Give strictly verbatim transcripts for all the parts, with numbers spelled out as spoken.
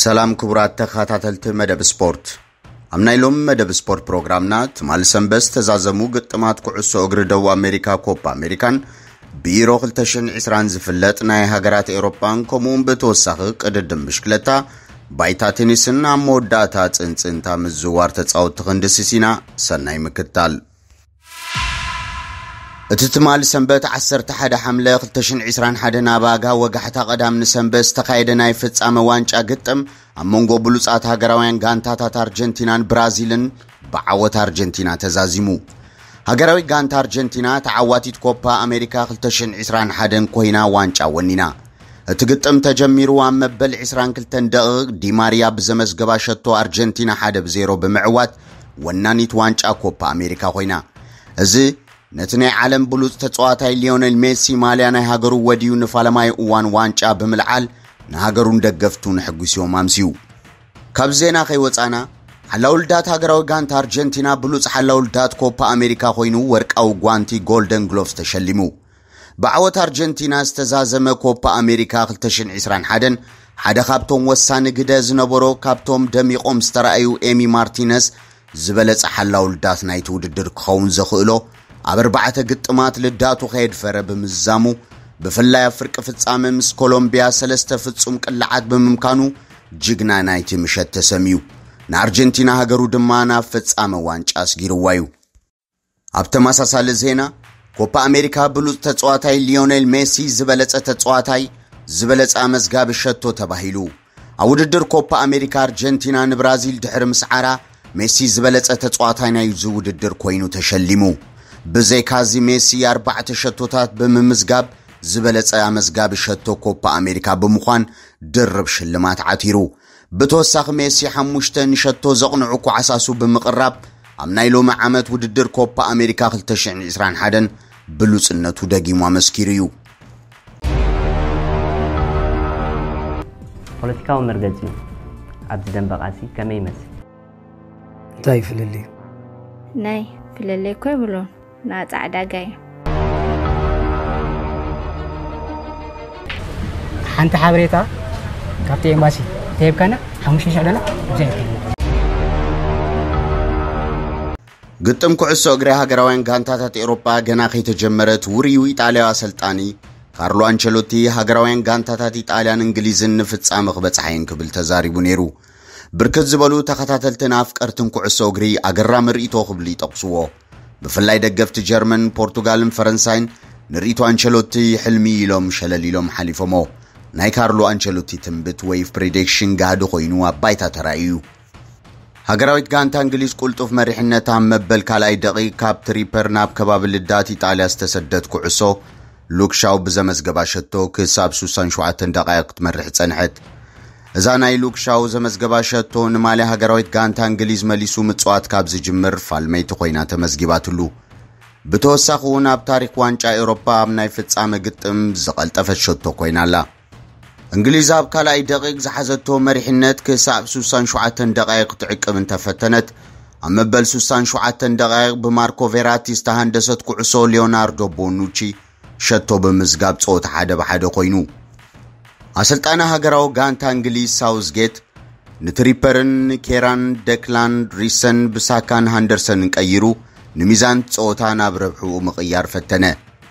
ሰላም ክቡራት ተኸታተልቲ መደብ ስፖርት አምናይሎም መደብ ስፖርት ፕሮግራምና ትማል ሰንበስ ተዛዘሙ ግጥማት ኩዕሶ እግሪ ደቡብ አሜሪካ ኮፓ አሜሪካን ቢሮ ሁለት ሺህ ወዓስራ ዝፍለጥ ናይ ሃገራት ኤውሮፓን ከምኡን በተወሳኺ ቅድድም ብሽክለታ ባይታ ቴኒስና ሞዳታ ጽንጽንታ ምዝዋር ተጻውት ክንድስሲና ሰናይ ምክታል እትትማል ሰንበት ዓሰርተ ሓደ ሐምለ ሁለት ሺህ ወዓስራ ሓደ ናባጋ ወጋሕታ ቀዳም ንሰንበስ ተኻይደ ናይ ፍጻመ ዋንጫ ግጥም አሞንጎ ብሉጻት ሃገራውያን ጋንታታት አርጀንቲናን ብራዚልን በዓወት አርጀንቲና ተዛዚሙ ሃገራዊ ጋንታ አርጀንቲና ተዓዋቲት ኮፓ አሜሪካ ሁለት ሺህ ወዓስራ ሓደ ኮይና ዋንጫ ወኒና እትግጥም ተጀሚሩ አመበል عشرين ደቂቅ ዲማሪያ በዘመስገባ ሸቶ አርጀንቲና ሓደ በዜሮ በመዕዋት ወናኒት ዋንጫ ኮፓ አሜሪካ ኮይና እዚ ነትናይ ዓለም ብሉጽ ተጻዋታይ ሊዮኔል ሜሲ ማልያ ናይ ሃገሩ ወዲዩ ንፋለማይ እዋን ዋንጫ በመልዓል ንሃገሩን ደገፍቱን ሕጉሲዮም አምሲዩ ካብ ዜና ከይወጻና ሓላውልዳት ሃገራዊ ጋንታ አርጀንቲና ብሉጽ ሓላውልዳት ኮፓ አሜሪካ ኮይኑ ወርቃው ጓንቲ ጎልደን ግሎቭስ ተሸሊሙ በዓወት አርጀንቲና ዝተዛዘመ ኮፓ አሜሪካ ሁለት ሺህ ወዓስራ ሓደ ሓደ ካብቶም ወሳኒ ግደ ዝነበሮ ካብቶም ደሚቆም ዝተራእዩ ኤሚ ማርቲነስ ዝበለጸ ሓላውልዳት ናይቲ ውድድር ክኸውን ዘኽእሎ ኣብ ኣርባዕተ ግጥማት ልዳቱ ከይድፈረ ብምዛሙ ብፍላይ ፍርቂ ፍጻመ ምስ ኮሎምቢያ ሰለስተ ፍጹም ቅልዓት ብምምካኑ ጅግና ናይቲ ምሸት ተሰሚዩ ንአርጀንቲና ሃገሩ ድማ ናብ ፍጻመ ዋንጫ አስጊርዋዩ ኣብ ተመሳሳሊ ዜና ኮፓ አሜሪካ ብሉጽ ተጻዋታይ ሊዮኔል ሜሲ ዝበለጸ ተጻዋታይ ዝበለጸ መዝጋብ ሸቶ ተባሂሉ ኣብ ውድድር ኮፓ አሜሪካ አርጀንቲና ንብራዚል ድሕሪ ምስዓራ ሜሲ ዝበለጸ ተጻዋታይ ናይ ውድድር ኮይኑ ተሸሊሙ በዘይካዚ ሜሲ አርባዕተ ሸቶታት በመምዝጋብ ዝበለጸ አመዝጋብ ሸቶ ኮፓ አሜሪካ በመዃን ድርብ ሽልማት ዓቲሩ በተወሳኺ ሜሲ ሓሙሽተ ሸቶ ዘቕንዑ ኳዓሳሱ በመቕራብ ኣብ ናይ ሎሚ ዓመት ውድድር ኮፓ አሜሪካ ሁለት ሺህ ወዓስራ ሓደ ብሉጽነቱ ደጊሙ አመስኪሩ እዩ ፖለቲካው መርገጺ ኣብ ደንበቃሲ ከመይ ይመስል ታይ ፍልሊ ናይ ፍልሊ ኮይ ብሎ ና ጻዕዳ ጋይ ሓንቲ ሓበሬታ ካብቲ ኤምባሲ ተይብካና ሓሙሽተ ሺህ ዶላር ዘይት ግጥም ኩዕሶ እግሪ ሃገራውያን ጋንታታት ኤውሮፓ ገና ከይተጀመረት ውርዩ ኢጣልያዊ አሰልጣኒ ካርሎ አንቸሎቲ ሃገራውያን ጋንታታት ኢጣልያን እንግሊዝን ንፍጻመ ክበጽሐን ክብል ተዛሪቡ ነይሩ ብርክት ዝበሉ ተኸታተልትን አፍቀርትን ኩዕሶ እግሪ አገራም ርእይቶ ክብል ይጠቕስዎ ብፍላይ ደገፍቲ ጀርመን ፖርቱጋልን ፈረንሳይን ንርእይቶ አንቸሎቲ ሕልሚ ኢሎም ሸለሊሎም ሓሊፎሞ ናይ ካርሎ አንቸሎቲ ትንብት ወይ ፕሬዲክሽን ጋዱ ኮይኑ አባይታ ተራእዩ ሃገራዊት ጋንታ እንግሊዝ ቁልጡፍ መሪሕነት አመበል ካልኣይ ደቂቅ ካብ ትሪፐር ናብ ከባቢ ልዳት ኢጣልያ ዝተሰደት ኩዕሶ ሉክሻው በዘመስገባ ሸቶ ክሳብ ስልሳ ወሸውዓተ ደቂቅ ትመርሕ ጸንሐት እዛ ናይ ሉክሻው ዘመስገባ ሸቶ ንማልያ ሃገራዊት ጋንታ እንግሊዝ መሊሱ ምጽዋት ካብ ዝጅምር ፋልመይቲ ኮይና ተመስጊባትሉ በተወሳኺ እውን ኣብ ታሪክ ዋንጫ ኤውሮፓ ኣብ ናይ ፍጻመ ግጥም ዝቐልጠፈት ሸቶ ኮይናላ እንግሊዝ ኣብ ካልኣይ ደቂቅ ዝሓዘቶ መሪሕነት ክሳብ ስልሳ ወሸውዓተ ደቂቅ ትዕቅብ እንተፈተነት ኣብ መበል ስልሳ ወሸውዓተ ደቂቅ ብማርኮ ቬራቲ ዝተሃንደሰት ኩዕሶ ሊዮናርዶ ቦኑቺ ሸቶ በምዝጋብ ጾታ ሓደ በሓደ ኮይኑ አሰልጣና ሃገራው ጋንታ እንግሊዝ ሳውዝጌት ንትሪፐርን ኬራን ደክላን ሪሰን ብሳካን ሃንደርሰን ቀይሩ ንሚዛን ጾታ ናብ ረብሑ ምቕያር ፈተነ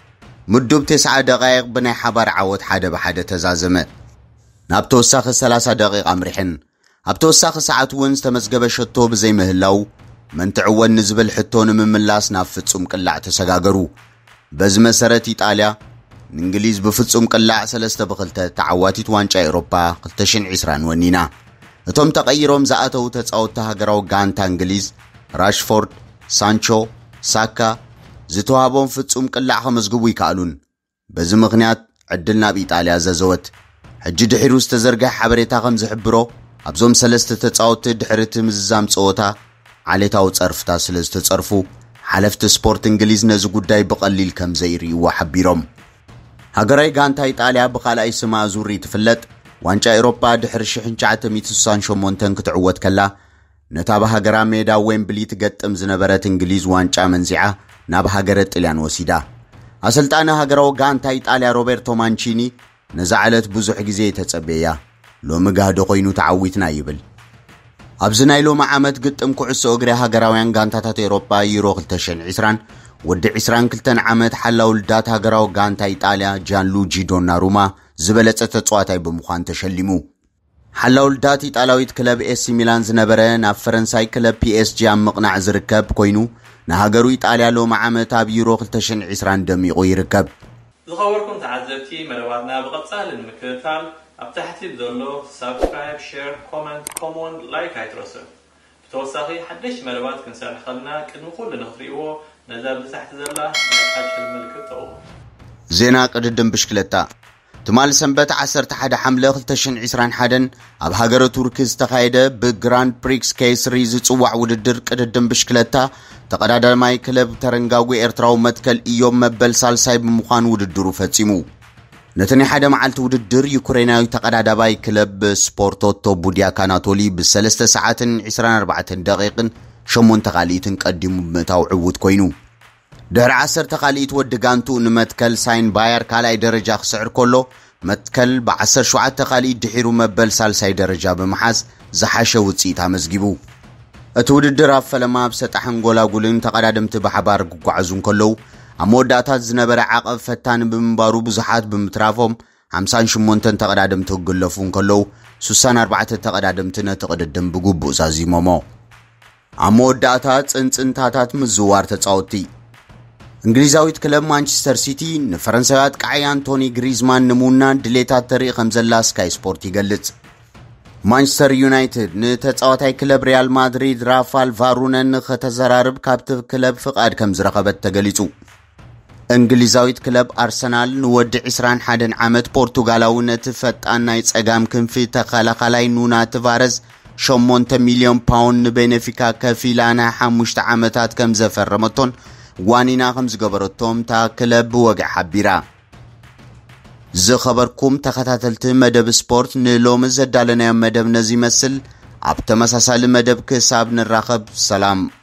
ምድብ تسعة ደቂቅ ብናይ ሓባር ዓወት ሓደ በሓደ ተዛዘመ ናብ ተወሳኺ ሰላሳ ደቂቅ አምሪሕን ኣብ ተወሳኺ ሰዓት እውን ዝተመዝገበ ሸቶ ብዘይ ምህላው መንትዕወን ንዝብል ሕቶ ንምምላስ ናብ ፍጹም ቅላዕ ተሰጋገሩ በዚ መሰረት ኢጣልያ እንግሊዝ በፍጹም ቅላዕ ሰለስተ በክልተ ተዓዋቲት ዋንጫ ኤውሮፓ ሁለት ሺህ ወዓስራ ወኒና እቶም ተቀይሮም ዘኣተው ተጻውታ ሃገራው ጋንታ እንግሊዝ ራሽፎርድ ሳንቾ ሳካ ዝተዋቦም ፍጹም ቅላዕ ከመዝግቡ ይካሉን በዚ ምኽንያት ዕድል ናብ ኢጣልያ ዘዘወት ሕጂ ድሕሪ ዝተዘርግሐ ሓበሬታ ከም ዝሕብሮ ኣብዞም ሰለስተ ተጻውቲ ድሕሪ ምዝዛም ጾታ ዓሌታው ጸርፍታ ስለ ዝተጸርፉ ሓለፍቲ ስፖርት እንግሊዝ ነዚ ጉዳይ በቀሊል ከም ዘይርእይዎ ሓቢሮም ሃገራዊ ጋንታ ኢጣልያ በኻልኣይ ስማ ዙሪ ትፍለጥ ዋንጫ ኤውሮፓ ድሕሪ ሽሕ ትሽዓተ ስልሳ ሸሞንተ ክትዕወት ከላ ነታ በሃገራ ሜዳ ዌምብሊ ትገጥም ዝነበረት እንግሊዝ ዋንጫ መንዚዓ ናብ ሃገረ ጣልያን ወሲዳ አሰልጣና ሃገራው ጋንታ ኢጣልያ ሮቤርቶ ማንቺኒ ነዛዓለት ብዙሕ ግዜ ተጸበያ ሎሚ ጋህዶ ኮይኑ ተዓዊትና ይብል ኣብዚ ናይ ሎሚ ዓመት ግጥም ኩዕሶ እግሪ ሃገራውያን ጋንታታት ኤውሮጳ ዩሮ two thousand twenty ወዲ twenty-two ዓመት ሓላው ልዳት ሃገራው ጋንታ ኢጣልያ ጃንሉጂ ዶናሩማ ዝበለጸ ተጻዋታይ ብምዃን ተሸሊሙ ሓላው ልዳት ኢጣልያዊት ክለብ ኤሲ ሚላን ዝነበረ ናብ ፈረንሳይ ክለብ ፒኤስጂ ኣብ ምቕናዕ ዝርከብ ኮይኑ ንሃገሩ ኢጣልያ ሎሚ ዓመት ኣብ ዩሮ two thousand twenty ደሚቑ ይርከብ ዝኸበርኩም ተዓዘብቲ መደባትና ብቐጻሊ ንምክትታል ኣብ ታሕቲ ዘሎ subscribe share comment comment like ኣይትረሱ ብተወሳኺ ሓድሽ መደባት ክንሰርሕ ከለና ቅድሚ ኩሉ ንኽትሪእዎ ነዛ ብታሕቲ ዘላ ቃጭል ምልክት ተው ዜና ቅድድም ብሽክለታ ትማል ሰንበት eleven ሐምለ two thousand twenty-one ኣብ ሃገረ ቱርክ ዝተኻየደ ብግራንድ ፕሪክስ ኬስሪ ዝጽዋዕ ውድድር ቅድድም ብሽክለታ ተቀዳዳማይ ክለብ ተረንጋጉ ኤርትራው መትከል እዮም መበል ሳልሳይ ብምዃን ውድድሩ ፈጺሙ ነተኒ ሓደ መዓልቲ ውድድር ዩክሬናዊ ተቀዳዳባይ ክለብ ስፖርቶቶ ቡዲያክ አናቶሊ ብ3 ሰዓትን twenty-four ደቂቕን ሸሞንተ ቃሊትን ቀዲሙ ምእታው ዕውት ኮይኑ ድሕሪ ዓሰርተ ቃሊት ወዲ ጋንቱ ንመትከል ሳይን ባየር ካልኣይ ደረጃ ክስዕር ከሎ መትከል ብ17 ቃሊት ድሒሩ መበል ሳልሳይ ደረጃ ብምሓዝ ዝሓሸ ውጽኢት ኣመዝጊቡ እቲ ውድድር ኣብ ፈለማ ብሰጣሕን ጎላጉልን ተቀዳድምቲ ብሓባር ጉጓዓዙን ከለው ኣብ መወዳእታት ዝነበረ ዓቐብ ፈታን ብምንባሩ ብዙሓት ብምትራፎም fifty-eight ተቀዳድምቲ ክግለፉን ከለው sixty-four ተቀዳድምቲ ነቲ ቅድድም ብግቡእ ዛዚሞሞ ኣብ መወዳእታት ጽንጽንታታት ምዝዋር ተጻወቲ እንግሊዛዊት ክለብ ማንቸስተር ሲቲ ንፈረንሳዊ አጥቃዒ አንቶኒ ግሪዝማን ንሙና ድሌታት ተርኢ ከም ዘላ ስካይ ስፖርት ይገልጽ ማንቸስተር ዩናይትድ ንተጻዋታይ ክለብ ሪያል ማድሪድ ራፋል ቫሩነን ከተዘራርብ ካብቲ ክለብ ፍቃድ ከም ዝረኸበት ተገሊጹ እንግሊዛዊት ክለብ አርሰናል ንወዲ twenty-one ዓመት ፖርቱጋላዊ ነቲ ፈጣን ናይ ጸጋም ክንፊ ተኸላኻላይ ኑና ተቫረዝ eight ሚሊዮን ፓውንድ ንቤኔፊካ ከፊላና five ዓመታት ከም ዘፈረመቶን ዋኒና ከም ዝገበረቶም ታ ክለብ ወግዕ ሓቢራ ዝኸበርኩም ተኸታተልቲ መደብ ስፖርት ንሎሚ ዘዳለናዮ መደብ ነዚ መስል ኣብ ተመሳሳሊ መደብ ክሳብ ንራኸብ ሰላም